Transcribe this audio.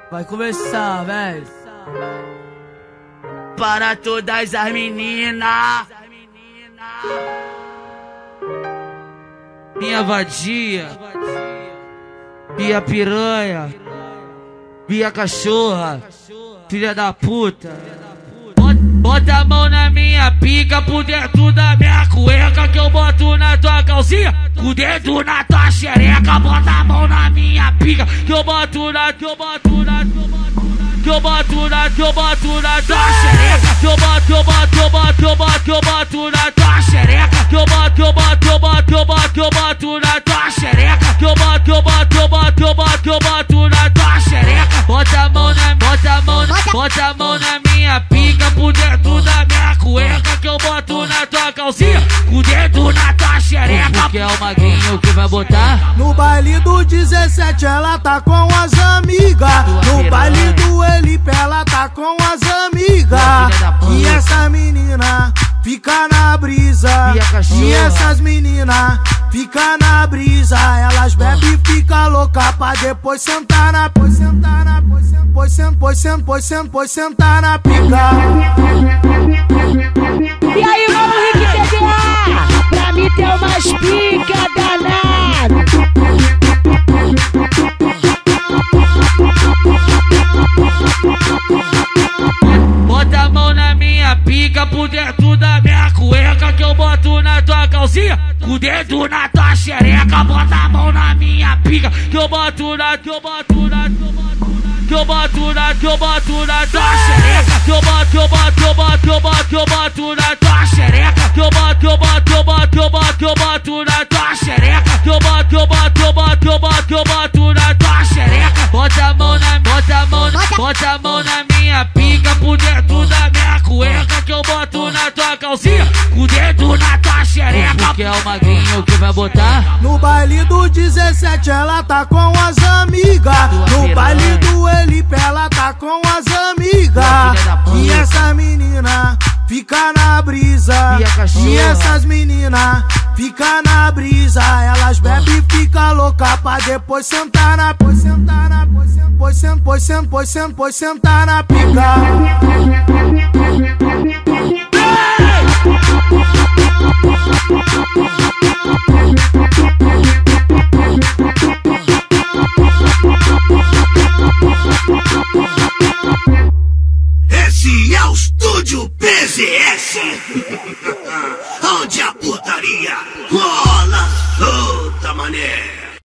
Vai começar, velho. Para todas as meninas, minha vadia, minha piranha, minha cachorra, filha da puta. Bota a mão na minha pica por dentro da minha cueca que eu boto na tua calcinha. Com o dedo na tua xereca, bota a mão na minha pica que eu boto na tua xereca. Que eu boto na tua xereca. Que eu boto na tua xereca. Que eu boto na tua xereca. Bota a mão na minha pica por dentro da minha cueca que eu boto na tua calcinha. Com o dedo na tua xereca. Porque é o magrinho que vai botar. No baile do 17 ela tá com as amigas. No baile do Elipe ela tá com as amigas. E essa menina fica na brisa. E essas meninas fica na brisa. Elas bebem e fica louca pra depois sentar na sentar na pica. E aí, mano, Rick TDA, pra mim tem umas pica danada. Bota a mão na minha pica por dentro da minha cueca que eu boto na tua calcinha. Com o dedo na tua xereca, bota a mão na minha pica que eu boto na tua xereca. Que eu boto na tua xereca. Que eu boto na tua xereca. Que eu boto na tua xereca. Bota a mão na minha pica por dentro da minha cueca que eu boto na tua calcinha. Com o dedo na tua xereca. Porque é o magrinho que vai botar. No baile do 17 ela tá com as amigas. No baile do Elipe ela tá com as amigas. E essa menina fica na brisa. E essas meninas fica na brisa. Elas bebem e fica louca pra depois sentar na sentar na pica.